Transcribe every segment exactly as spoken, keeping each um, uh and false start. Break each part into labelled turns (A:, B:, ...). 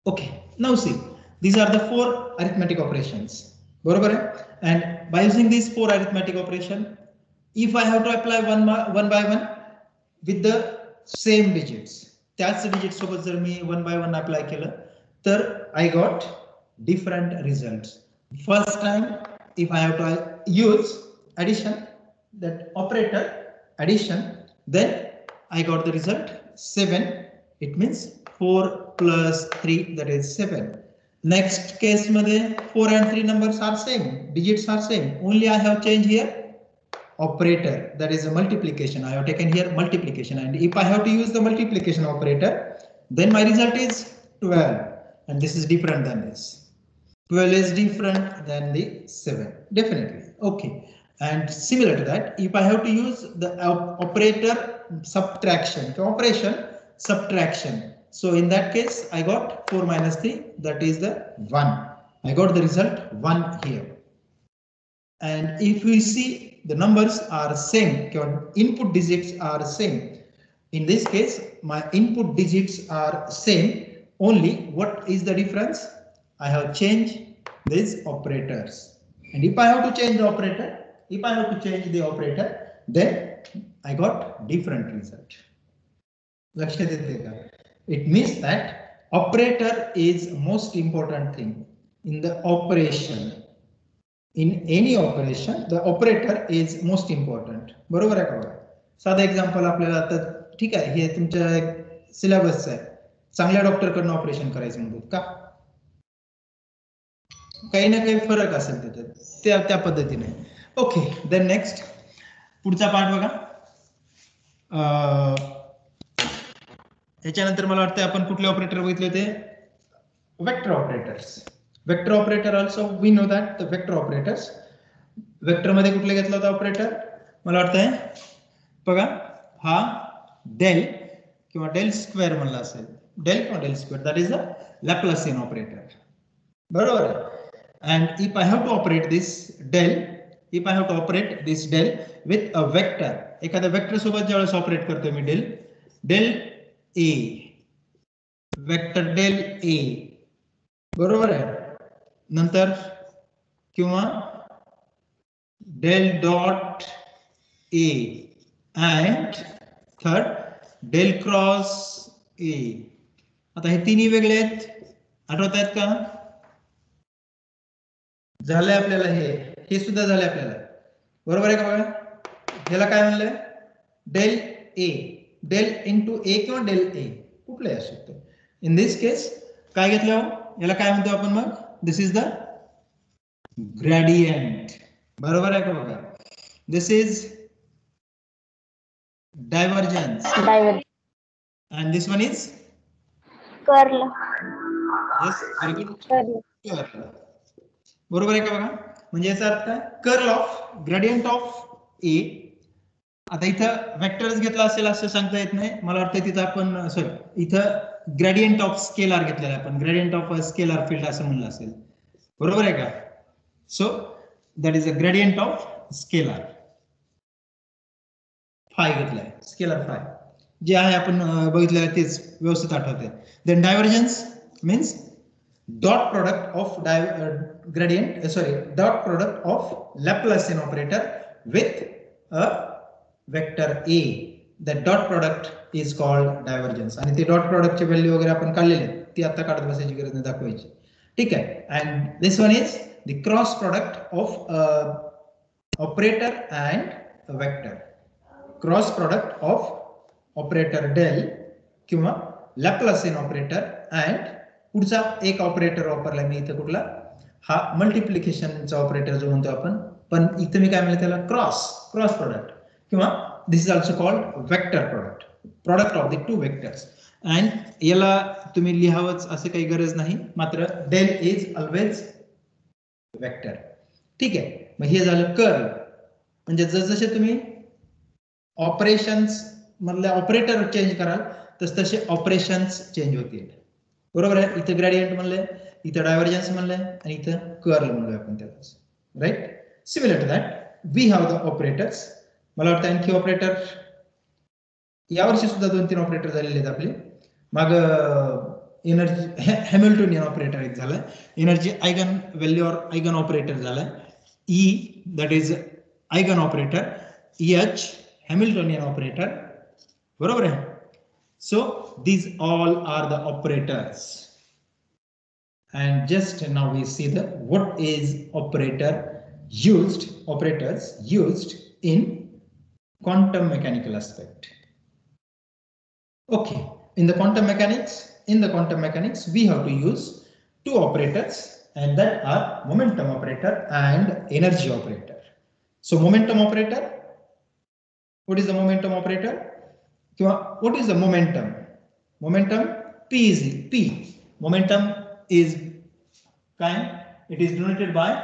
A: Okay, now see, these are the four arithmetic operations. And by using these four arithmetic operation, if I have to apply one, one by one with the same digits, that's the digits सोबत जर मी one by one apply केलं, तर I got different results. First time, if I have to use addition, that operator addition, then I got the result seven. It means four plus three, that is seven. Next case मध्ये four and three numbers are same, digits are same. Only I have changed here operator, that is a multiplication. I have taken here multiplication, and if I have to use the multiplication operator, then my result is twelve, and this is different than this. twelve is different than the seven, definitely. Okay, and similar to that, if I have to use the operator subtraction, operation subtraction, so in that case I got four minus three, that is the one. I got the result one here. And if we see the numbers are same, input digits are same. In this case, my input digits are same. Only what is the difference? I have changed these operators. And if I have to change the operator, if I have to change the operator, then I got different result. It means that operator is most important thing in the operation. In any operation, the operator is most important. बरोबर आहे का? साधा example आपल्याला आता ठीक आहे, हे तुमच्या सिलेबसचं आहे. चांगल्या डॉक्टरकडनं ऑपरेशन करायचं म्हणतात का? काही ना काही फरक असेल त्याच्यात, त्या त्या पद्धतीने. ओके, देन नेक्स्ट पुढचा पार्ट बघा. याच्यानंतर मला वाटतं आपण कुठले ऑपरेटर बघितले होते? Vector operators. Vector operator also we know that the vector operators. Vector मध्ये कुठले घेतला होता ऑपरेटर? मला वाटतंय बघा, हा डेल किंवा डेल स्क्वेअर म्हणला असेल, डेल किंवा del square, that is a Laplacian operator. बरोबर आहे. And if I have to operate this del, if I have to operate this del with a vector, एखाद्या वेक्टर सोबत ज्यावेळेस ऑपरेट करतोय मी del, del A, vector del A, बरोबर आहे. नंतर किंवा del dot A and third del cross A. आता हे तिन्ही वेगळे आहेत, आठवत आहेत का? झालंय आपल्याला, हे हे सुद्धा झालंय आपल्याला, बरोबर आहे का? बघा, याला काय म्हणलंय? Del A, del into A किंवा डेल ए, कुठलंही असू शकतं. इन दिस केस काय घेतलं, याला काय म्हणतो आपण मग? This is the gradient. बरोबर आहे का? बघा, this is divergence. Divergence. And this one is curl. Yes, very good. Curl. Curl. बरोबर आहे का? बघा, म्हणजे याचा अर्थ काय? Curl of gradient of A. आता इथं वेक्टर्स घेतला असेल असं सांगता येत नाही, मला वाटतं तिथं आपण सॉरी इथं ग्रेडियंट ऑफ स्केलर घेतलेला आपण, ग्रेडियंट ऑफ स्केलर फील्ड असं म्हणलं असेल, बरोबर आहे का? So that is a gradient of scalar. Phi घेतलाय, स्केलर फाय जे आहे आपण बघितलेलं तेच व्यवस्थित आठवते. Then divergence means dot product of gradient sorry dot product of Laplacian operator with a vector A. The dot product is called divergence. आणि ते dot प्रोडक्टची व्हॅल्यू वगैरे आपण काढलेले, ती आता काढत बसायची गरज नाही, दाखवायची. ठीक आहे. And this one is the cross product of operator and vector. Cross product of operator del किंवा लॅप्लासियन ऑपरेटर अँड पुढचा एक ऑपरेटर वापरला मी इथं, कुठला? हा मल्टिप्लिकेशनचा ऑपरेटर जो म्हणतो आपण, पण इथं मी काय म्हणलं त्याला? क्रॉस क्रॉस प्रोडक्ट किंवा this is also called vector product, product of the two vectors. And याला तुम्ही लिहावंच असं काही गरज नाही, मात्र डेल इज ऑलवेज वेक्टर. ठीक आहे. मग हे झालं कर्ल. म्हणजे जसजसे तुम्ही ऑपरेशन्स मधले ऑपरेटर चेंज कराल तस तसे ऑपरेशन्स चेंज होतील, बरोबर आहे. इथं ग्रेडियंट म्हणलंय, इथं डायव्हर्जन्स म्हणलंय, आणि इथं कर्ल म्हणलोय आपण त्याला, right. Similar to that we have the operators. मला वाटतं आणखी ऑपरेटर यावर्षी सुद्धा दोन तीन ऑपरेटर झालेले आहेत आपले. मग एनर्जी हॅमिल्टोनियन ऑपरेटर एक झालाय, एनर्जी आयगन व्हॅल्यू और आयगन ऑपरेटर झालाय, E that is eigen operator, H Hamiltonian operator, बरोबर आहे. सो these all are the operators. And just now we see the what is operator used, operators used in quantum mechanical aspect. Okay, in the quantum mechanics, in the quantum mechanics, we have to use two operators, and that are momentum operator and energy operator. So momentum operator, what is the momentum operator? What is the momentum? Momentum P is P. Momentum is kind, it is denoted by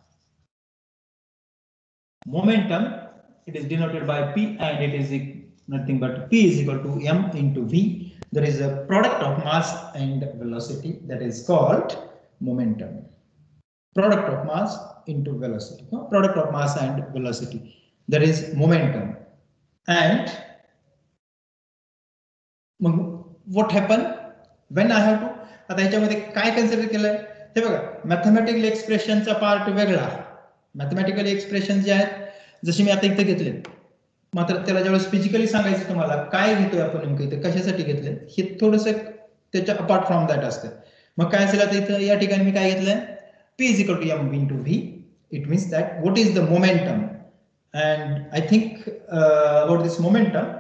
A: momentum, it is denoted by P, and it is nothing but P is equal to M into V. There is a product of mass and velocity that is called momentum. Product of mass into velocity. No? Product of mass and velocity. That is momentum. And what happened when I have to? आता याच्यामध्ये काय consider केलंय ते बघा, mathematical एक्सप्रेशनचा part वेगळा. Mathematical expression जे आहेत जसे मी आता इथे घेतले, मात्र त्याला ज्यावेळेस फिजिकली सांगायचं तुम्हाला काय घेतोय आपण नेमकं इथे कशासाठी घेतले हे थोडंसं त्याच्या अपार्ट फ्रॉम दॅट असतं. मग काय असेल आता इथं या ठिकाणी मी काय घेतलंय, P is equal to M into V. It means that what is the momentum, and I think uh, about this momentum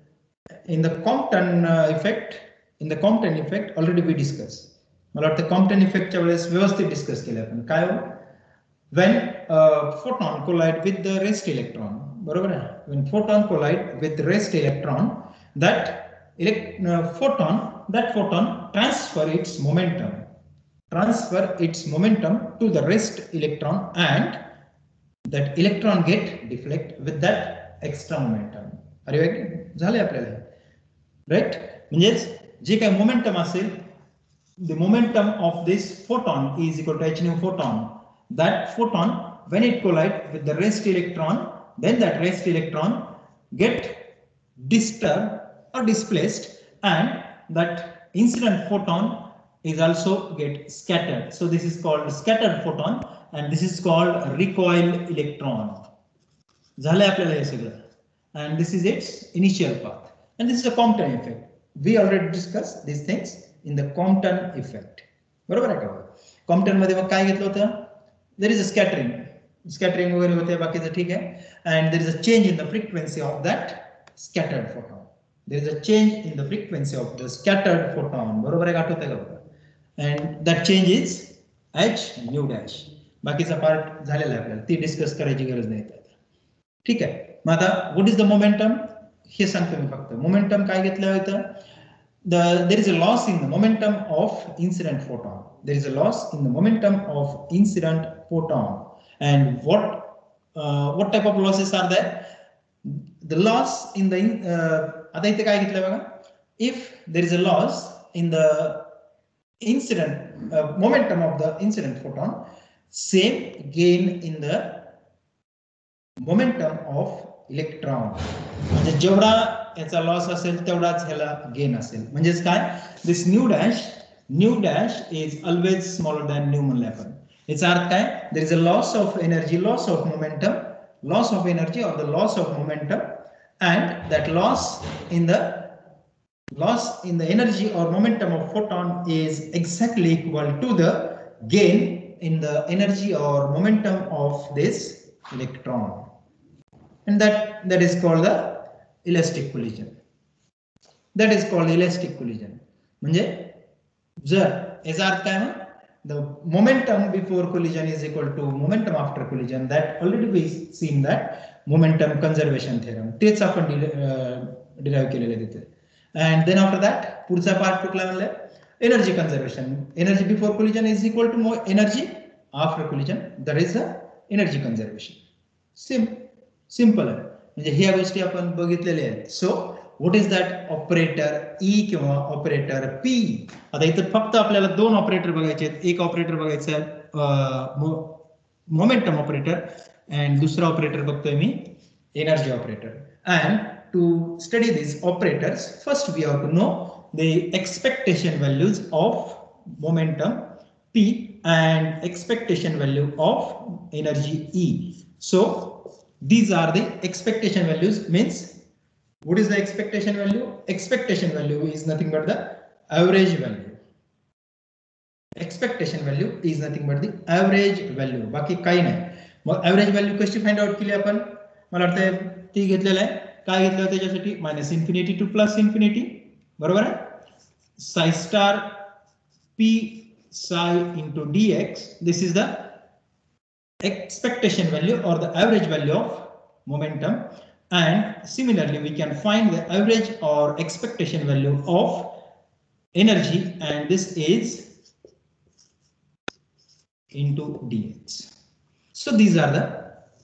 A: in the Compton uh, effect, in the Compton effect already we discussed. मला वाटतं Compton effect च्या वेळेस व्यवस्थित discuss केलं आपण. काय हो, when uh, photon collide with the rest electron, बरोबर आहे, when photon collide with the rest electron, that elect uh, photon that photon transfer its momentum transfer its momentum to the rest electron, and that electron get deflect with that extra momentum. अरे झाले आपल्याला, right? म्हणजेच जे काही momentum असेल, the momentum of this photon is equal to h nu photon. That photon, when it collide with the rest electron, then that rest electron get disturbed or displaced, and that incident photon is also get scattered. So this is called scattered photon, and this is called recoil electron. झालंय आपल्याला हे सगळं, and this is its initial path, and this is a Compton effect. We already discussed these things in the Compton effect. बरोबर आहे का? Compton मध्ये मग काय घेतलं होतं, there is a scattering, scattering वगैरे होते, बाकीचं ठीक आहे, and there is a change in the frequency of that scattered photon. There is a change in the frequency of the scattered photon. बरोबर आहे का? आठवतंय का? And that change is h nu dash. बाकीचा पार्ट झालेला आहे आपल्याला, ती डिस्कस करायची गरज नाही. ठीक आहे, मग आता व्हॉट इज द मोमेंटम हे सांगतो मी फक्त. मोमेंटम काय घेतलं होतं, the there is a loss in the momentum of incident photon. There is a loss in the momentum of incident photon. And what what type of losses are that? The loss in the, आता इथे काय घेतलं बघा, if there is a loss in the incident uh, momentum of the incident photon, same gain in the momentum of electron. म्हणजे जेवढा याचा loss असेल तेवढाच ह्याला गेन असेल. म्हणजेच काय, this nu dash nu dash is always smaller than nu म्हणले आपण. याचा अर्थ काय, there is a loss of energy, loss of momentum, loss of energy और the loss of momentum, and that loss in the loss in the energy or momentum of photon is exactly equal to the gain in the energy or momentum of this electron, and that that is called the elastic collision. That is called elastic collision. म्हणजे जर याचा अर्थ काय, मग the momentum before collision is equal to momentum after collision. That already we seen that momentum conservation theorem. तेच आपण derive केलेले तिथे. And then after that, पुढचा पार्ट कुठला म्हणलं, energy conservation. Energy before collision is equal to energy after collision, that is the energy conservation. Sim simple आहे, म्हणजे ह्या गोष्टी आपण बघितलेल्या आहेत. So what is that operator E किंवा ऑपरेटर पी. आता इथं फक्त आपल्याला दोन ऑपरेटर बघायचे आहेत. एक ऑपरेटर बघायचं आहे मोमेंटम ऑपरेटर, अँड दुसरा ऑपरेटर बघतोय मी energy operator. And to study these operators, first we have to know the expectation values of momentum P and expectation value of energy E. So these are the expectation values. Means what is the expectation value? Expectation value is nothing but the average value. Expectation value is nothing but the average value. बाकी काही नाही. मग average value कशी find out केली आपण? मला वाटतं ती घेतलेलं आहे. काय घेतलं त्याच्यासाठी? Minus infinity to plus infinity. बरोबर आहे? Psi star P psi into dx. This is the expectation value or the average value of momentum. And similarly, we can find the average or expectation value of energy, and this is into dx. So these are the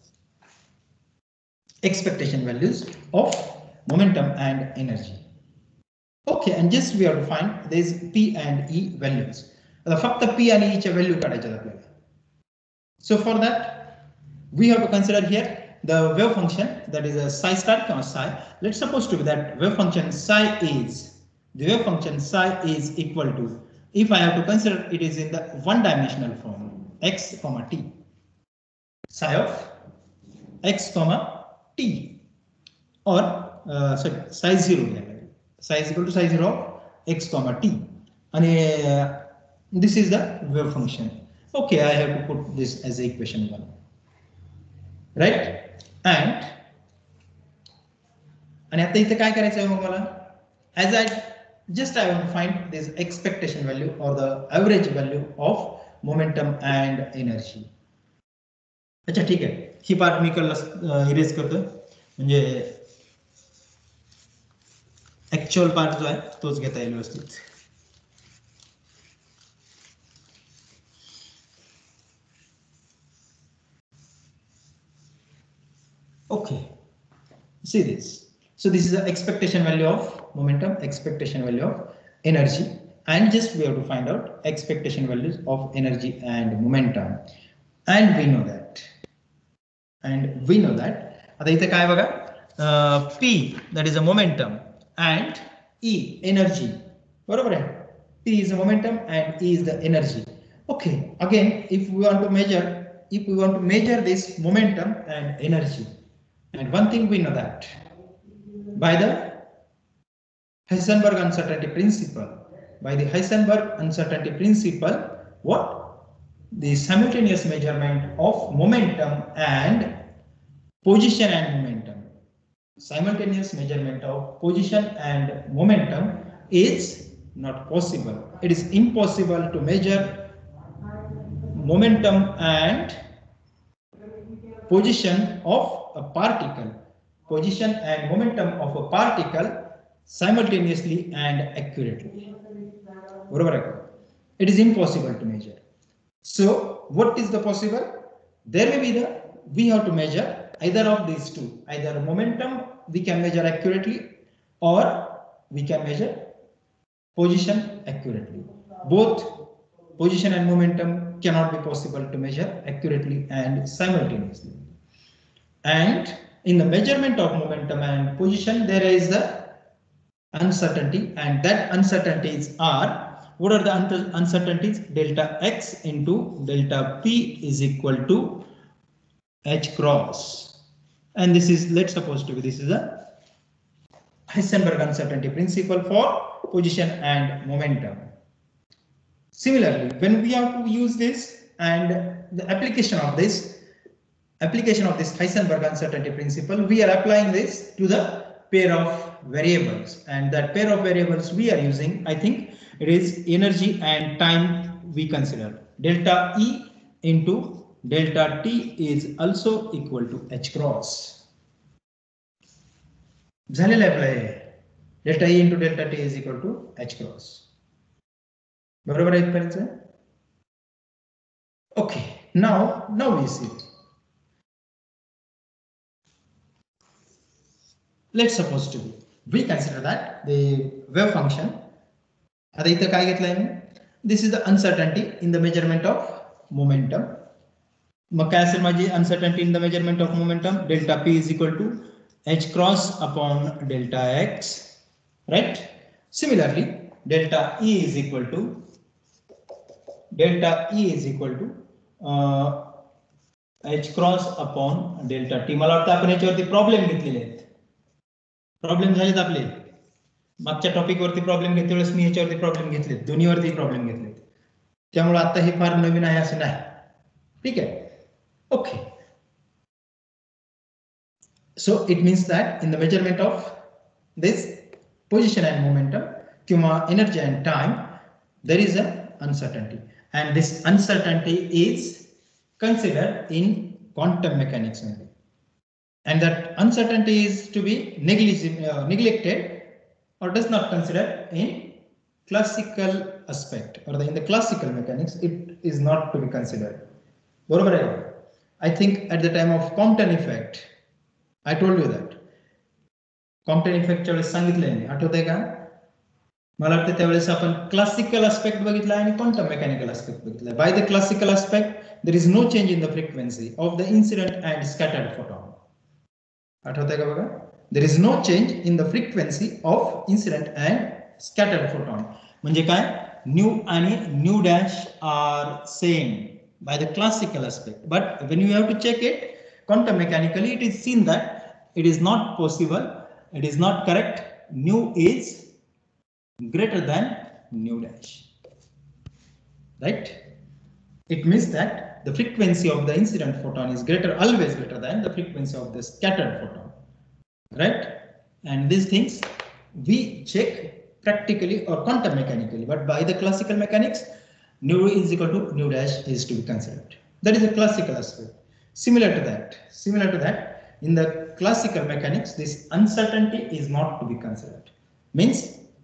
A: expectation values of momentum and energy. Okay, and just we have to find these P and E values. The fact that P and E चे value काढायचे आपल्याला. So for that, we have to consider here the wave function, that is a psi star or psi. Let's suppose to be that wave function psi is the wave function psi is equal to, if I have to consider it is in the one dimensional form, x comma t, psi of x comma t, or uh, sorry, psi zero. Psi is equal to psi zero of x comma t, and uh, this is the wave function. Okay, I have to put this as equation one, right? And and आता इथे काय करायचं आहे मग मला? As I just I want to find this expectation value or the average value of momentum and energy. अच्छा ठीक आहे, ही part मी कल इरेज करतोय, म्हणजे ऍक्च्युअल पार्ट जो आहे तोच घेता येईल व्यवस्थित. Okay, see this. So this is the expectation value of momentum, expectation value of energy, and just we have to find out expectation values of energy and momentum. And we know that. And we know that. आता इथे काय बघा, P that is a momentum and E energy. बरोबर आहे? P is the momentum and E is the energy. Okay, again if we want to measure, if we want to measure this momentum and energy, and one thing we know that by the Heisenberg uncertainty principle, by the Heisenberg uncertainty principle, what? The simultaneous measurement of momentum and position and momentum. Simultaneous measurement of position and momentum is not possible. It is impossible to measure momentum and position of a particle, position and momentum of a particle simultaneously and accurately. It is impossible to measure. So what is the possible? There may be the, we have to measure either of these two. Either momentum we can measure accurately, or we can measure position accurately. Both position and momentum cannot be possible to measure accurately and simultaneously. And in the measurement of momentum and position, there is the uncertainty, and that uncertainties are, what are the uncertainties? Delta x into delta p is equal to h cross. And this is, let's suppose to be, this is a Heisenberg uncertainty principle for position and momentum. Similarly, when we have to use this and the application of this, application of this Heisenberg uncertainty principle, we are applying this to the pair of variables, and that pair of variables we are using, I think it is energy and time we consider. Delta E into delta T is also equal to h cross. Delta E into delta T is equal to h cross. Okay, now now we see. Let's suppose to be, we consider that the wave function. This is the uncertainty in the measurement of momentum. Uncertainty in the measurement of momentum, delta P is equal to h cross upon delta x, right? Similarly, delta E is equal to delta E is equal to h cross upon delta t. मला वाटतं आपण याच्यावरती problem घेतलेले आहेत. Problem झालेत आपले. मागच्या topic वरती प्रॉब्लेम घेतल्या वेळेस मी याच्यावरती प्रॉब्लेम घेतले, दोन्हीवरती प्रॉब्लेम घेतले. त्यामुळे आता हे फार नवीन आहे असं नाही. ठीक आहे. Okay. So it means that in the measurement of this position and momentum, किंवा energy and time, there is an uncertainty, and this uncertainty is considered in quantum mechanics only, and that uncertainty is to be uh, neglected or does not consider in classical aspect, or the, in the classical mechanics it is not to be considered. बरोबर आहे. I think at the time of Compton effect, I told you that Compton effect च्या वेळेस सांगितलंय मी, आठवतंय का? मला वाटतं त्यावेळेस आपण क्लासिकल एस्पेक्ट बघितला आणि क्वांटम मेकॅनिकल एस्पेक्ट बघितला. By the classical aspect there is no change in the frequency of the incident and scattered photon. आठवतंय का बघा? There is no change in the frequency of incident and scattered photon. म्हणजे काय? Nu आणि nu dash are same by the classical aspect, but when you have to check it quantum mechanically, it is seen that it is not possible, it is not correct. Nu is greater than nu dash, right? It means that the frequency of the incident photon is greater, always greater than the frequency of the scattered photon, right? And these things we check practically or quantum mechanically, but by the classical mechanics, nu is equal to nu dash is to be considered. That is a classical aspect. Similar to that, similar to that, in the classical mechanics, this uncertainty is not to be considered. Means,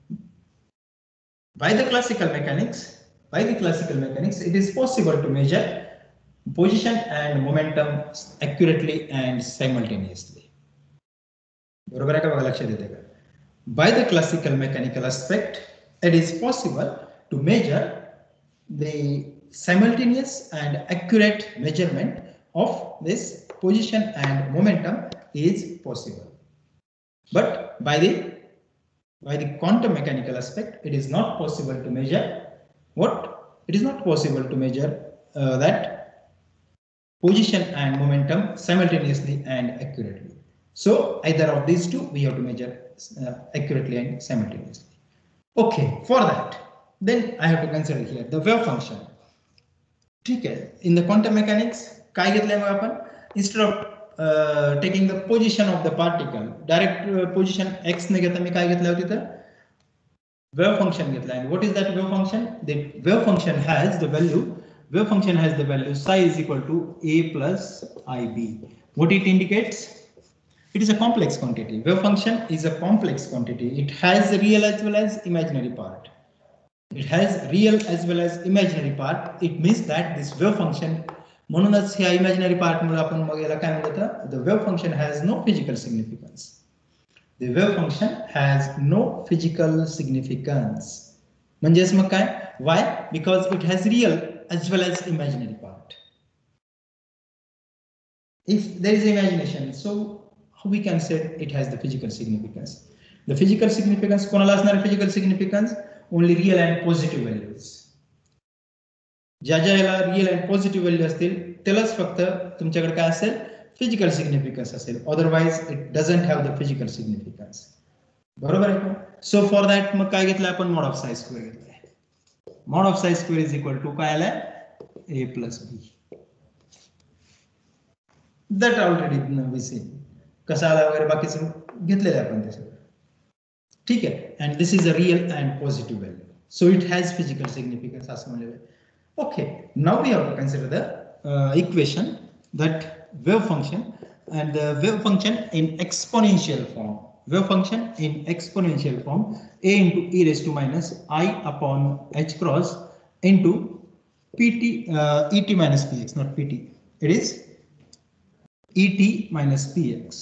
A: by the classical mechanics, by the classical mechanics, it is possible to measure position and momentum accurately and simultaneously. बरोबर आहे का? बघा, लक्षात येते का? By the classical mechanical aspect, it is possible to measure the simultaneous and accurate measurement of this position and momentum is possible. But by the by the quantum mechanical aspect, it is not possible to measure what? It is not possible to measure uh, that position and momentum simultaneously and accurately. So either of these two we have to measure uh, accurately and simultaneously. Okay, for that, then I have to consider here the wave function. ठीक है. In the quantum mechanics, काय घेतलंय मग आपण? Instead of uh, taking the position of the particle, direct uh, position x ने घेता मी काय घेतलं होतं तिथं? Wave function घेतलाय. And what is that wave function? The wave function has the value. Wave function has the value psi is equal to a plus ib. What it indicates? It is a complex quantity. Wave function is a complex quantity. It has a real as well as imaginary part. It has real as well as imaginary part. It means that this wave function, म्हणूनच ह्या imaginary part मुळे आपण मग याला काय म्हणतात? The wave function has no physical significance. The wave function has no physical significance. म्हणजेच मग काय? Why? Because it has real as well as imaginary part. If there is imagination, so how we can say it has the physical significance? The physical significance, कोणाला असणार physical significance? Only real and positive values. ज्या ज्या याला real and positive value असतील त्यालाच फक्त तुमच्याकडे काय असेल? Physical significance असेल. Otherwise it doesn't have the physical significance. बरोबर आहे का? So for that मग काय घेतलं आपण? Mod of psi square घेतलाय. Mod of psi square is equal to काय आलाय? A plus B. That already we see. कसा आला वगैरे बाकीचं घेतलेलं आपण ते सगळं. ठीक आहे. And this is a real and positive value, so it has physical significance असं म्हणलेलं आहे. Okay, now we have to consider the uh, equation that wave function, and the wave function in exponential form. Wave function in exponential form, a into e raised to minus I upon h cross into pt uh, et minus px, not pt. It is et minus px.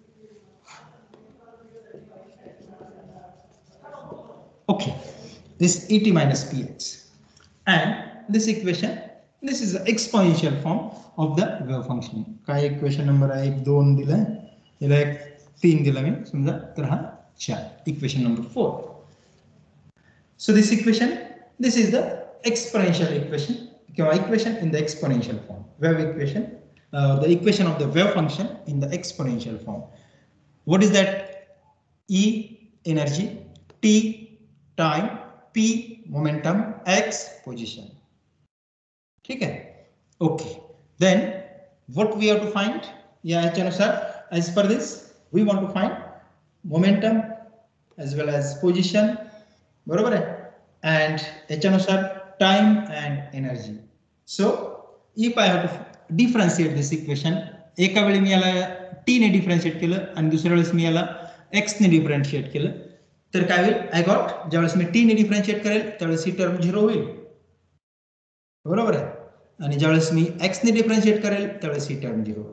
A: Okay, this et minus px, and this equation, this is the exponential form of the wave function. काय equation number आहे? एक दोन दिलाय, याला एक तीन दिला मी समजा, तर हा चार. Equation number four. So this equation, this is the exponential equation, equation in the exponential form, wave equation, uh, the equation of the wave function in the exponential form. What is that? E energy, T time, P momentum, X position. Okay. Okay. Then what we have to find? Yeah, sir. As per this, we want to find momentum as well as position, and sir, time and energy. So if I have to differentiate this equation, एका वेळी मी याला t ने differentiate केलं आणि दुसऱ्या वेळेस मी याला x ने डिफरन्शिएट केलं, तर काय होईल? आय गॉट, ज्यावेळेस मी t ने डिफरन्शिएट करेल त्यावेळेस ही टर्म झिरो होईल, बरोबर आहे, आणि ज्यावेळेस मी x ने डिफरन्शिएट करेल त्यावेळेस ही टर्म झिरो होईल,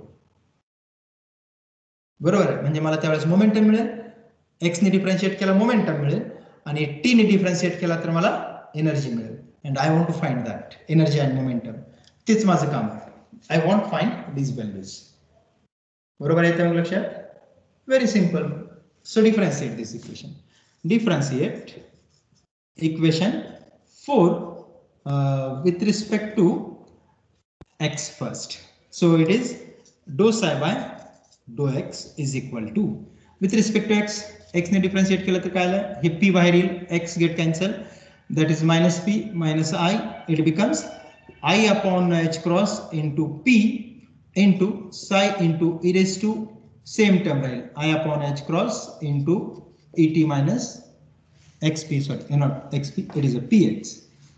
A: बरोबर आहे. म्हणजे मला त्यावेळेस मोमेंटम मिळेल, x ने डिफरन्शिएट केला मोमेंटम मिळेल, आणि t ने डिफरन्शिएट केला तर मला एनर्जी मिळेल. And I want to find that energy and momentum. तेच माझं काम आहे. I want find these values. बरोबर आहे त्या लक्षात? Very simple. So differentiate this equation. Differentiate equation four with respect to x first. So it is dou psi by dou x is equal to, with respect to x, x ने differentiate केलं तर काय आलं? हे p बाहेर येईल, x get cancel, that is minus p minus I, it becomes I upon h cross into p into psi into e raised to same term राहील, I upon h cross into et minus xp, sorry not xp, it is a px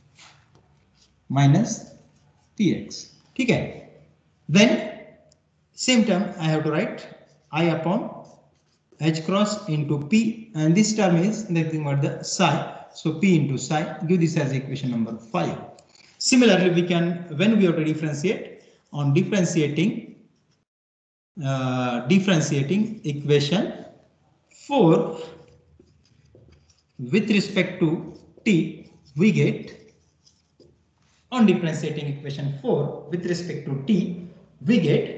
A: minus px. ठीक है? Then same term I have to write I upon h cross into p, and this term is nothing but the psi, so p into psi. Give this as equation number five. Similarly, we can, when we have to differentiate, on differentiating uh, differentiating equation four with respect to t, we get, on differentiating equation four with respect to t, we get,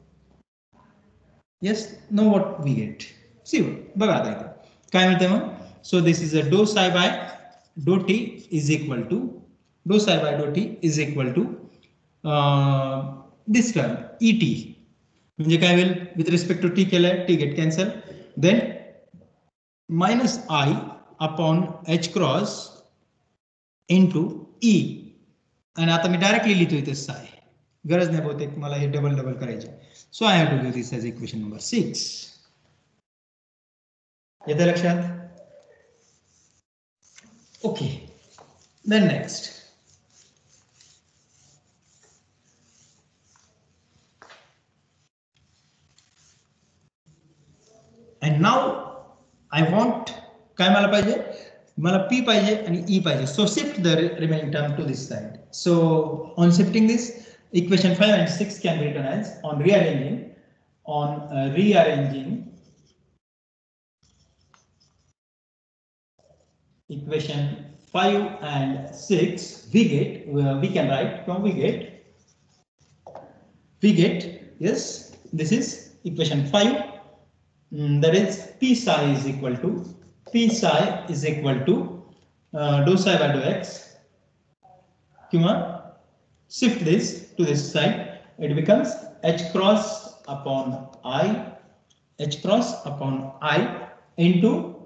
A: yes, know what we get. See, बघा आता इथे काय मिळते मग. So this is a dou psi by dou t is equal to, dou psi by dou t is equal to uh, this term et. म्हणजे काय होईल? with respect to t केलं, t get cancel, then minus I upon h cross into e, आणि आता मी directly लिहितो इथे psi, गरज नाही बहुतेक मला हे डबल डबल करायचे. So I have to give this as equation number six. येते लक्षात? Okay. Then next, and now I want, काय मला पाहिजे? मला p पाहिजे आणि e पाहिजे. So shift the remaining term to this side. So on shifting this, equation five and six can be written as, on rearranging, on uh, rearranging equation five and six, we get, uh, we can write, from we get, we get, yes, this is equation five, mm, that is p psi is equal to, p psi is equal to uh, dou psi by dou x, किंवा shift this to this side, it becomes h cross upon I, h cross upon I into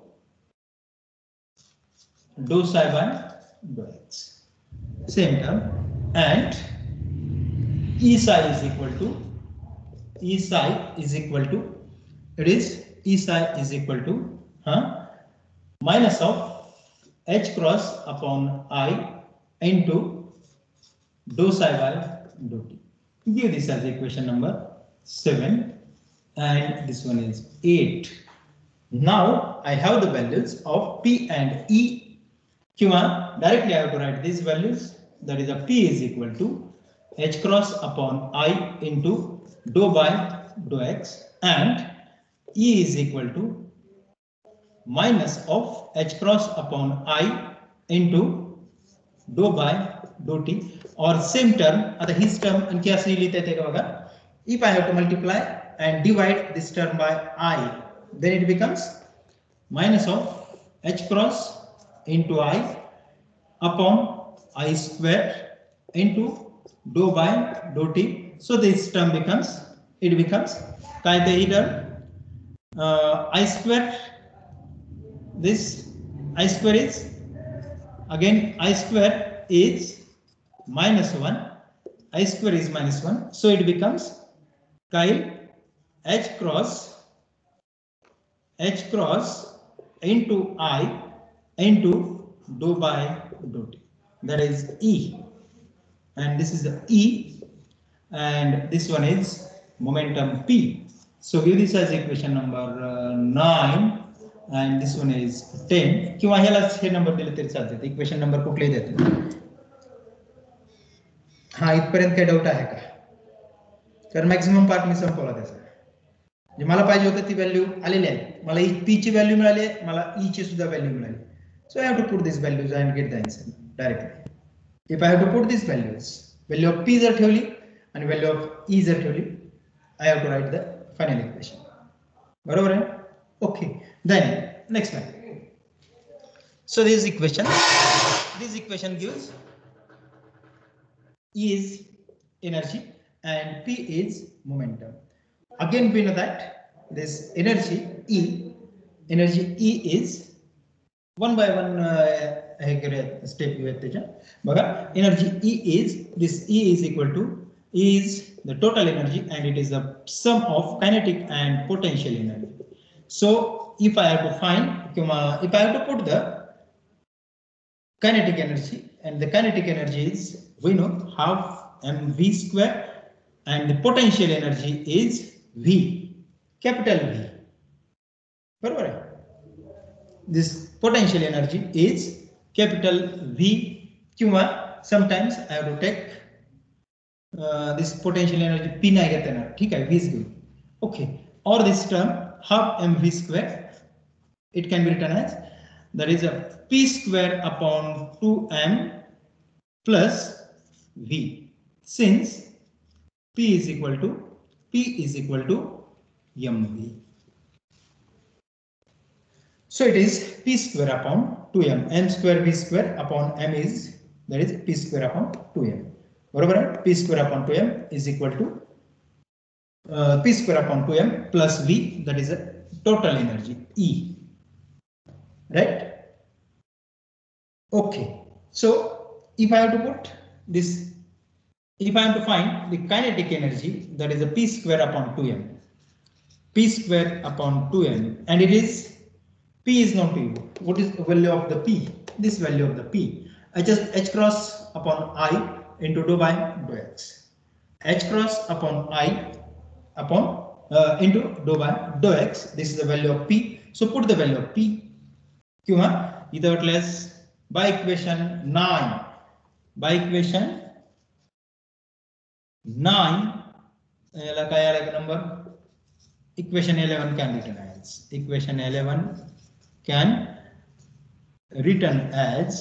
A: dou psi by dou x, same term, and e psi is equal to, e psi is equal to, it is e psi is equal to huh, minus of h cross upon I into dou psi by dou t. Give this as equation number seven, and this one is eight. Now I have the values of p and e. Kiwa, directly I have to write these values. That is, a p is equal to h cross upon I into dou by dou x, and e is equal to minus of h cross upon I into dou by dou t, or same term. आता हीच term आणखी असं लिहिता येते का बघा. If I have to multiply and divide this term by I, then it becomes minus of h cross into I upon I square into dou by dou t. So this term becomes, it becomes काय ते ही term uh, I square, this I square is again I square is minus one, I square is minus one, so it becomes chi h cross h cross into I into dou by dou t, that is E, and this is the E, and this one is momentum P. So give this as equation number uh, nine, and this one is ten. किंवा ह्यालाच हे number दिले तरी चालते, equation number कुठलेही देते. हा इथपर्यंत काही डाऊट आहे का? कारण मॅक्सिमम पार्ट मी संपवला त्याचा. जे मला पाहिजे होतं ती व्हॅल्यू आलेली आहे, मला पी ची व्हॅल्यू मिळाली आहे, मला ई ची सुद्धा व्हॅल्यू मिळाली. So I have to put this values and get the answer directly. If I have to put this values, value of P जर ठेवली आणि व्हॅल्यू ऑफ ई जर ठेवली, I have to write the final equation. बरोबर आहे? Okay, then next one. So this equation, this equation gives E is energy and P is momentum. Again we know that this energy E, energy E is one by one uh, step घेऊयात त्याच्या. बघा, energy E is, this E is equal to, E is the total energy and it is the sum of kinetic and potential energy. So if I have to find, if I have to put the kinetic energy, and the kinetic energy is, we know, half mv square, and the potential energy is V, capital V. Barabar? This potential energy is capital V. Kyunwa sometimes I have to take uh, this potential energy P nahi gheta na, theek hai, V is good. Okay, or this term half mv square, it can be written as, that is a P square upon two m plus V, since P is equal to, P is equal to mv. So it is P square upon two m, m square V square upon m is, that is P square upon two m. बरोबर है? P square upon two m is equal to uh, P square upon two m plus V, that is a total energy E. Right? Okay, so if I have to put this, if I have to find the kinetic energy, that is a P square upon two m, P square upon two m, and it is, P is known to you. What is the value of the P? This value of the P, I just H cross upon I into dou by dou x, H cross upon I upon uh, into dou by dou x. This is the value of P. So put the value of P. क्यों है? Without less, by equation nine, by equation nine, याला काय आला का number? Equation eleven can written as, equation eleven can written as,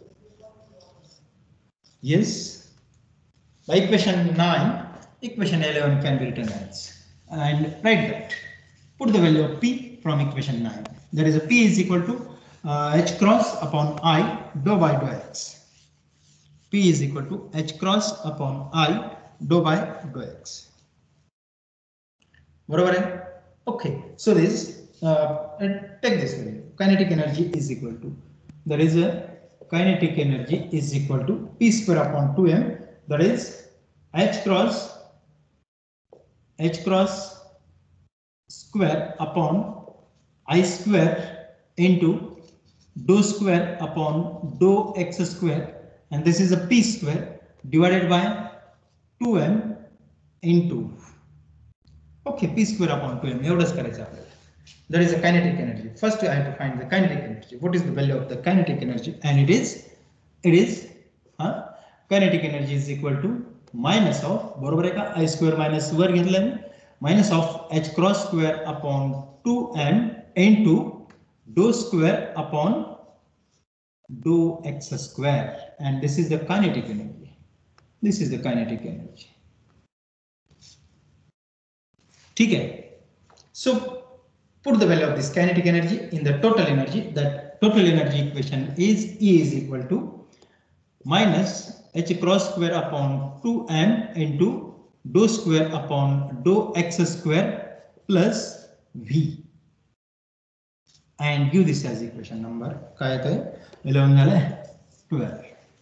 A: yes, by equation nine, equation eleven can be written as, and write that. Put the value of P from equation nine. That is a P is equal to Uh, H cross upon I dou by dou x. P is equal to H cross upon I dou by dou x. बरोबर है? Okay. So this, uh, take this value. Kinetic energy is equal to, there is a kinetic energy is equal to P square upon two m. That is H cross H cross square upon I square into dou square upon dou x square, and this is a P square divided by two m into, okay, P square upon two m. एवढंच करायचं आपल्याला. There is a kinetic energy. First I have to find the kinetic energy. What is the value of the kinetic energy? And it is, it is huh? kinetic energy is equal to minus of, बरोबर आहे का, I square minus वर घेतलं मी, minus of H cross square upon two m into dou square upon dou x square, and this is the kinetic energy. This is the kinetic energy. ठीक है? So put the value of this kinetic energy in the total energy. That total energy equation is E is equal to minus h cross square upon two m into dou square upon dou x square plus v, and give this as equation number काय येतोय eleven झाले twelve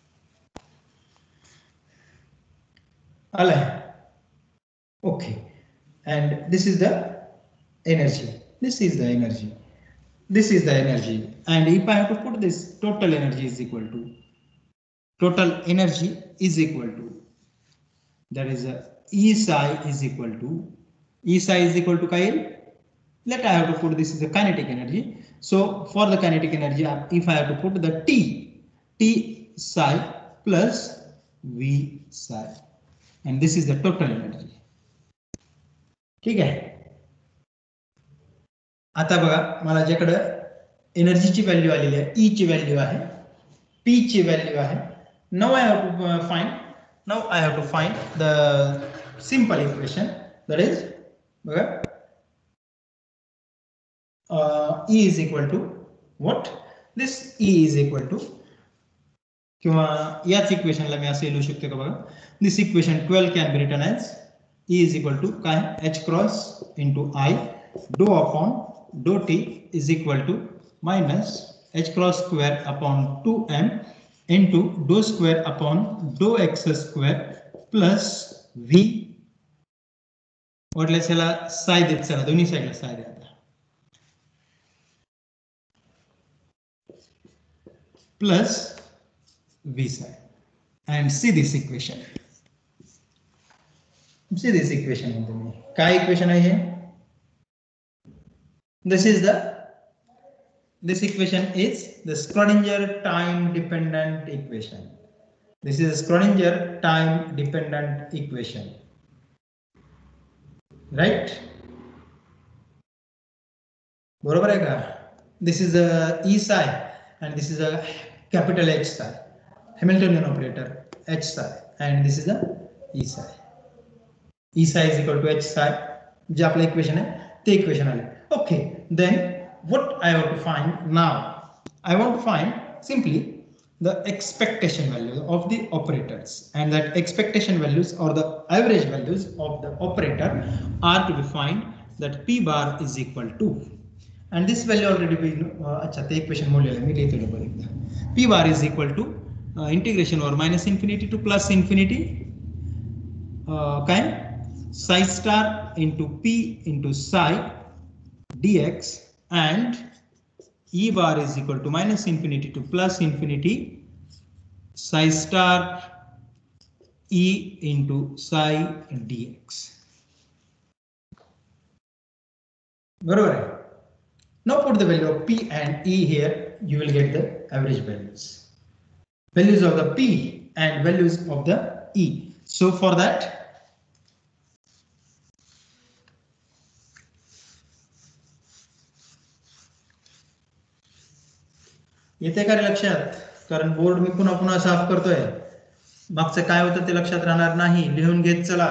A: आले. Okay, and this is the energy, this is the energy, this is the energy, and if I have to put this, total energy is equal to total energy is equal to that is a E psi is equal to E psi is equal to Kyle. Let I have to put this is the kinetic energy. So for the kinetic energy, if I have to put the T, T psi plus V psi, and this is the total energy. ठीक आहे. आता बघा मला ज्याकडे एनर्जीची value आलेली आहे, ई ची value आहे, पी ची व्हॅल्यू आहे. Now I have to uh, find. Now I have to find the simple equation, that is बघा uh, E is equal to what? This E is equal to किंवा याच इक्वेशनला मी असे लिहू शकतो का बघा. This equation twelve can be written as E is equal to काय h cross into I dou upon dou t is equal to minus h cross square upon two m into dou square upon dou x square plus v. वाटलं चला साय देत चला दोन्ही साइडला साय द्या आता plus v psi, and see this equation. See this equation. काय equation आहे हे? This is the this equation is the Schrodinger time dependent equation. This is Schrodinger time dependent equation, right? बरोबर आहे का? This is a E psi and this is a capital H psi, Hamiltonian operator H psi, and this is a E psi. E psi is equal to H psi. जे आपलं equation आहे ते equation आले. Okay, then what I have to find now? I want to find simply the expectation value of the operators, and that expectation values or the average values of the operator are to be find that P bar is equal to, and this value already we uh, अच्छा ते equation मोडलेलं आहे मी लिहितो double एकदा. P bar is equal to uh, integration over minus infinity to plus infinity uh, काय psi star into P into psi dx, and E bar is equal to minus infinity to plus infinity psi star E into psi dx. बरोबर आहे. Now put the value of P and E here, you will get the average values. Values of the P and values of the E. So for that, येते का लक्षात? कारण board मी पुन्हा पुन्हा साफ करतोय, मागचं काय होतं ते लक्षात राहणार नाही. लिहून घेत चला,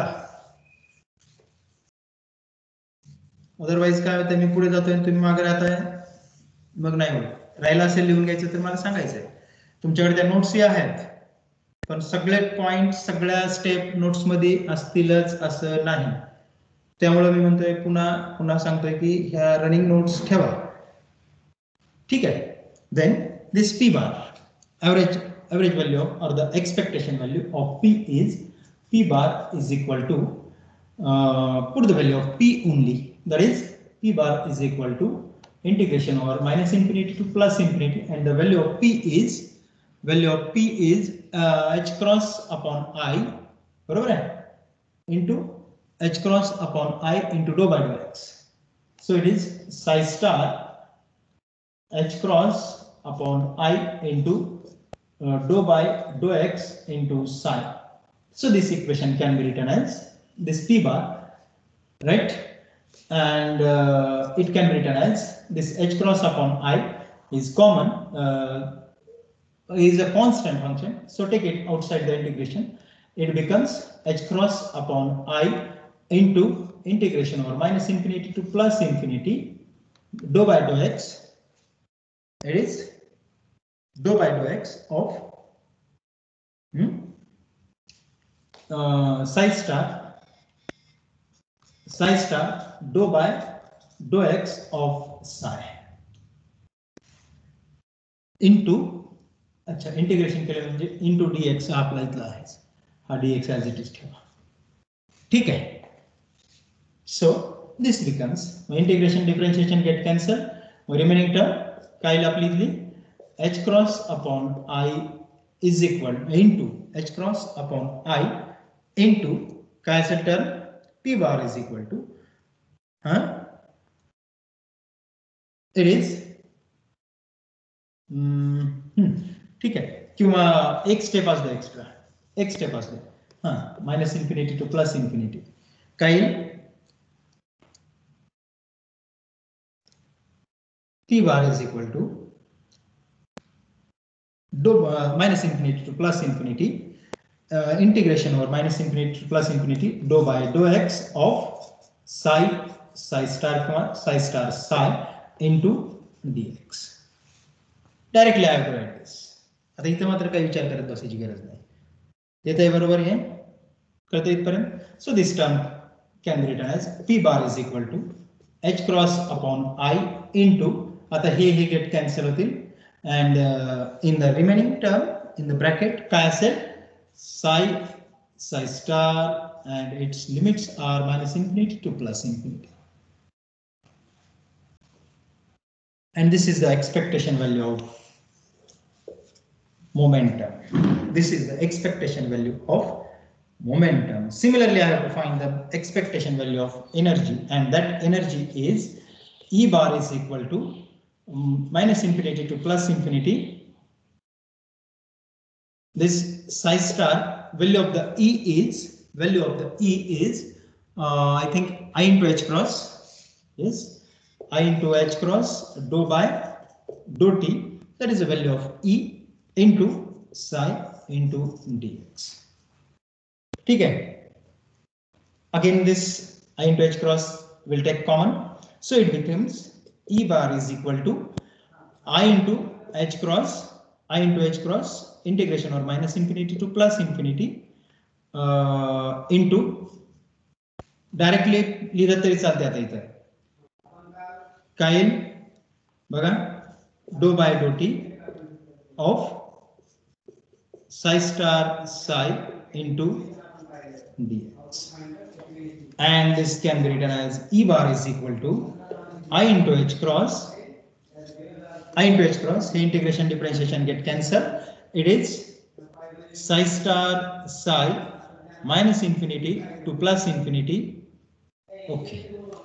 A: अदरवाइज काय होतं मी पुढे जातोय तुम्ही मागे राहताय मग नाही होत. राहिला असेल लिहून घ्यायचं तर मला सांगायचंय. तुमच्याकडे त्या नोट्स आहेत पण सगळे पॉइंट सगळ्या स्टेप नोट्स मध्ये असतीलच असं नाही. त्यामुळे मी म्हणतोय पुन्हा पुन्हा सांगतोय की ह्या रनिंग नोट्स ठेवा. ठीक आहे. Then this P bar, average average value or the expectation value of P is P bar is equal to uh, put the value of P only, that is P bar is equal to integration over minus infinity to plus infinity, and the value of P is value of P is uh, h cross upon I बरोबर आहे into h cross upon I into dou by dou x. So it is psi star h cross upon I into uh, dou by dou x into psi. So this equation can be written as this P bar, right? And uh, it can be written as this h cross upon I is common, uh, is a constant function. So take it outside the integration. It becomes h cross upon I into integration over minus infinity to plus infinity dou by dou x. It is dou by dou x of uh, psi star psi star dou by dou x of psi into अच्छा integration केलं म्हणजे into dx हा आपला इथला आहे हा dx as it is ठेवा ठीक आहे. So this becomes integration differentiation get cancelled, remaining term काय आपली इथली h cross upon I is equal into h cross upon I into काय असेल term p bar is equal to huh? It is ठीक आहे किंवा एक स्टेप असतो एक्स्ट्रा एक स्टेप असतो हां minus infinity to plus infinity काय p bar is equal to dou uh, minus infinity to plus infinity uh, integration over minus infinity to plus infinity dou by dou x of psi psi star psi star psi into dx. Directly I have to write this. आता इथे मात्र काही विचार करत बसायची गरज नाही. येतंय बरोबर हे कळतं इथपर्यंत. So this term can be written as p bar is equal to h cross upon I into आता हे हे गेट कॅन्सल होतील and uh, in the remaining term in the bracket काय असेल psi psi star and its limits are minus infinity to plus infinity. And this is the expectation value of momentum. This is the expectation value of momentum. Similarly, I have to find the expectation value of energy, and that energy is E bar is equal to um, minus infinity to plus infinity. This psi star value of the E is value of the E is uh, I think I into H cross. Yes, I into H cross dou by dou t. That is the value of E into psi into dx. ठीक है. Again this I into H cross will take common, so it becomes E bar is equal to I into H cross I into H cross integration or minus infinity to plus infinity uh, into directly लिहिलं तरी चालते. आता इथं काय येईल बघा dou by dou t of psi star psi into dx, and this can be written as E bar is equal to I into H cross I into H cross the integration differentiation get cancelled. It is psi star psi minus infinity to plus infinity. Okay,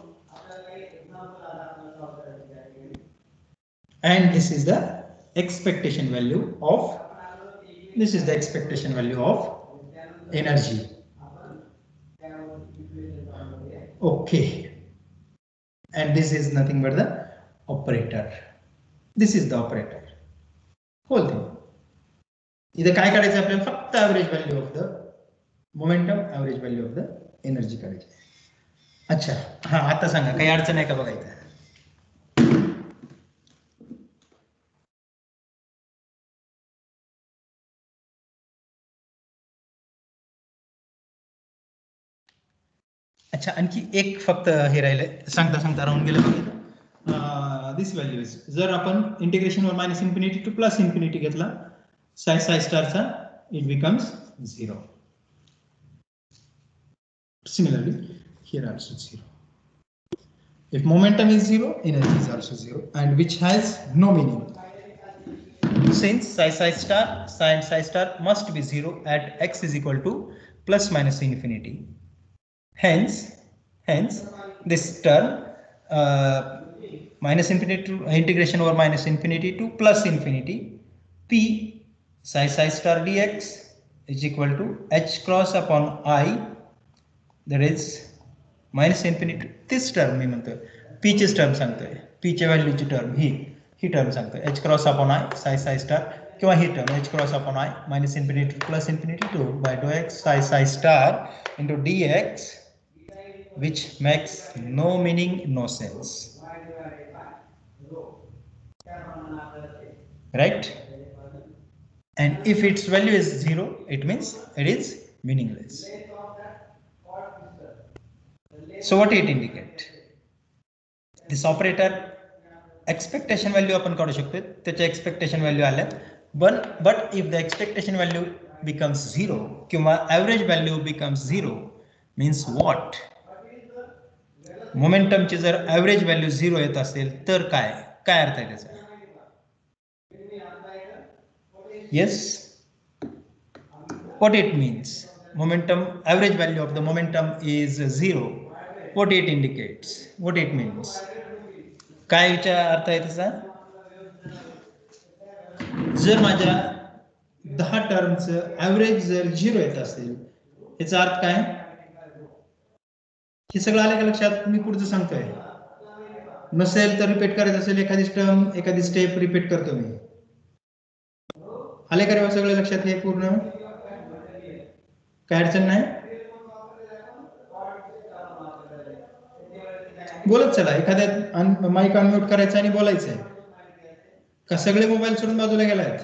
A: and this is the expectation value of this is the expectation value of energy. Okay, and this is nothing but the operator. This is the operator. Whole thing. इथं काय काढायचं आपल्याला फक्त average value of the momentum average value of the energy काढायची. अच्छा हा आता सांगा काही अडचण आहे का बघा इथं. अच्छा आणखी एक फक्त हे राहिलंय सांगता सांगता राहून गेलं बघा. दिस व्हॅल्यू इज जर आपण इंटिग्रेशन वर minus infinity to plus infinity घेतला साय साय स्टारचा it becomes zero. Similarly here also zero. If momentum is zero, energy is also zero, and which has no meaning since psi psi star psi and psi star must be zero at x is equal to plus minus infinity. Hence, hence this term uh, minus infinity to uh, integration over minus infinity to plus infinity p psi psi star dx is equal to h cross upon I. That is minus infinity. This term मी म्हणतोय p ची term सांगतोय p च्या व्हॅल्यूची term ही ही term सांगतोय h cross upon I psi psi star किंवा ही term h cross upon I minus infinity to plus infinity two by dou x psi psi star into dx, which makes no meaning, no sense, right? And if its value is zero, it means it is meaningless. So what it indicate? This operator expectation value आपण काढू शकतो, त्याचे expectation value आले, but but if the expectation value becomes zero किंवा average value becomes zero means what? Momentum ची जर average value zero येत असेल तर काय काय अर्थ आहे त्याचा? Yes, what it means? Momentum, average value of the momentum is zero. What it indicates? What it means? काय अर्थ आहे त्याचा? जर माझ्या दहा टर्मचं ऍव्हरेज जर झिरो येत असेल याचा अर्थ काय? हे सगळं आलं का लक्षात? मी पुढचं सांगतोय. नसेल तर रिपीट करायचं असेल एखादी टर्म एखादी स्टेप रिपीट करतो मी. आले का सगळं लक्षात? हे पूर्ण काय अडचण नाही? बोलत चला. एखाद्या माईक अनम्यूट करायचं आणि बोलायचंय का? सगळे मोबाईल सोडून बाजूला गेलायत?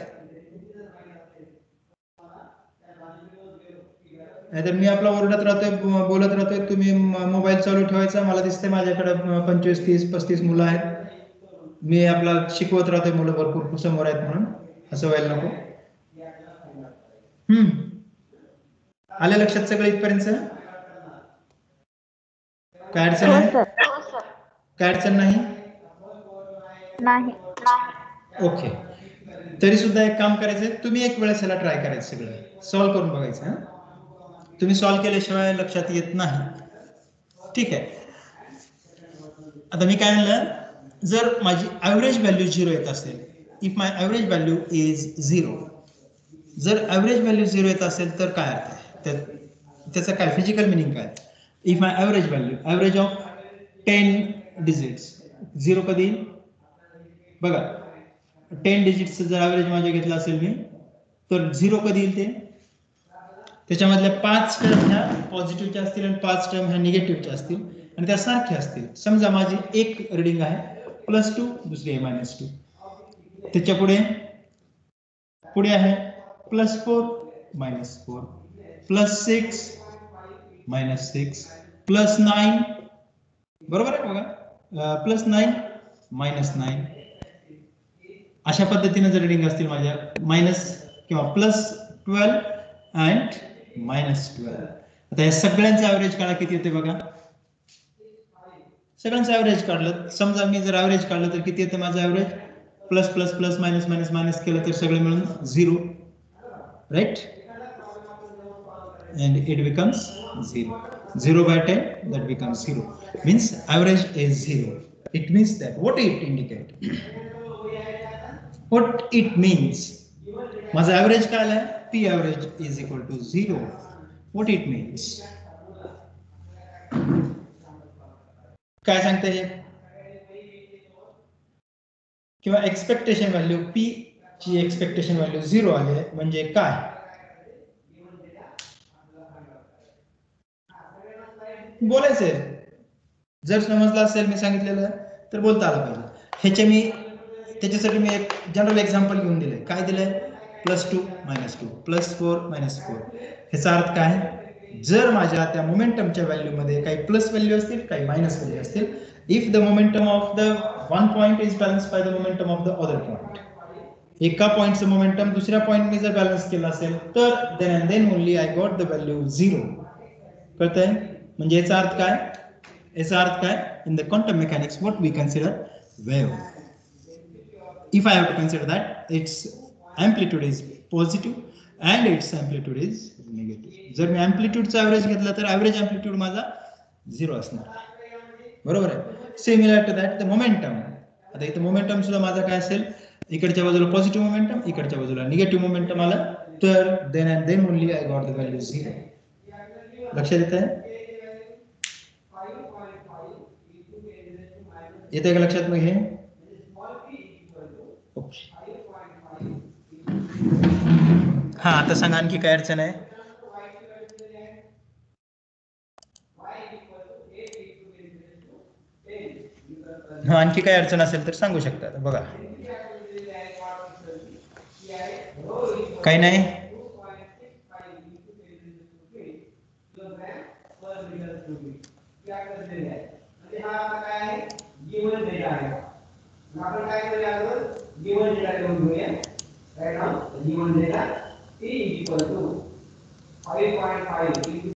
A: नाहीतर मी आपला ओरडत राहतोय बोलत राहतोय, तुम्ही मोबाईल चालू ठेवायचा. मला दिसतंय माझ्याकडे पंचवीस तीस पस्तीस मुलं आहेत, मी आपला शिकवत राहतोय, मुलं भरपूर समोर आहेत म्हणून. असं व्हायला नको. हम्म आले लक्षात सगळं इथपर्यंत? काय अडचण नाही? काय अडचण नाही?
B: नाही.
A: ओके. तरी सुद्धा एक काम करायचं, तुम्ही एक वेळेस याला ट्राय करायचं, सगळं सॉल्व्ह करून बघायचं. तुम्ही सॉल्व्ह केल्याशिवाय लक्षात येत नाही. ठीक आहे. आता मी काय म्हणलं, जर माझी ऍव्हरेज व्हॅल्यू झिरो येत असेल, if my average value is zero, जर ऍव्हरेज व्हॅल्यू झिरो येत असेल तर काय अर्थ आहे त्याचं? काय फिजिकल मिनिंग काय? If my average value, average of ten digits, zero कधी बघा, टेन डिजिट्स जर ऍव्हरेज माझे घेतला असेल मी, तर झिरो कधी येईल? ते त्याच्यामधल्या पाच टर्म ह्या पॉझिटिव्हच्या असतील आणि पाच टर्म ह्या निगेटिव्हच्या असतील आणि त्या सारख्या असतील. समजा माझी एक रिडिंग आहे प्लस टू, दुसरी आहे मायनस टू, त्याच्या पुढे पुढे आहे plus four minus four, plus six minus six, plus nine, बरोबर आहे बघा, प्लस नाईन मायनस नाईन. अशा पद्धतीने जर रिडिंग असतील माझ्या, मायनस किंवा plus twelve and minus twelve. आता या सगळ्यांचा ऍव्हरेज काढा, किती येते बघा. सगळ्यांचं ऍव्हरेज काढलं, समजा मी जर ऍव्हरेज काढलं तर किती येते माझं average? Plus plus plus minus minus minus केलं तर सगळे मिळून zero, right? and it becomes zero. zero by ten, that becomes zero. Means average is zero. It means that, what it indicate? What it means? माझा average काय आहे? P average is equal to zero. What it means? काय सांगते हे? किंवा expectation value P ची expectation value zero आली म्हणजे काय? बोलायचंय. जर समजलं असेल मी सांगितलेलं तर बोलता आलं पाहिजे. ह्याचे मी त्याच्यासाठी मी एक जनरल एक्झाम्पल घेऊन दिले. काय दिलंय? Plus two minus two, plus four minus four. ह्याचा अर्थ काय? जर माझ्या त्या मोमेंटमच्या व्हॅल्यू मध्ये काही प्लस व्हॅल्यू असतील, काही मायनस व्हॅल्यू असतील, if the momentum of the one point is balance by the momentum of the other point, एका पॉइंटचं मोमेंटम दुसऱ्या पॉइंटने जर बॅलन्स केलं असेल तर then and then only I got the value zero. कळतंय? म्हणजे याचा अर्थ काय? याचा अर्थ काय? In the quantum mechanics what we consider wave. If I have to consider that its amplitude is positive and its amplitude is negative. जर मी amplitude चा average घेतला तर average amplitude माझा zero असणार. बरोबर आहे? Similar to that the momentum. आता इथे momentum सुद्धा माझा काय असेल? इकडच्या बाजूला positive momentum, इकडच्या बाजूला negative momentum आला तर then and then only I got the value zero. लक्षात येत आहे? येते का लक्षात मग हे? हा, आता सांगा आणखी काय अडचण आहे? हा, आणखी काय अडचण असेल तर सांगू शकता. बघा, काही नाही.
C: की आकृती दिली आहे म्हणजे हा आपला काय आहे गिवन डेटा आहे आपण काय करूया अगोदर गिवन डेटा लिहून घेऊया right now given data t equal to five point five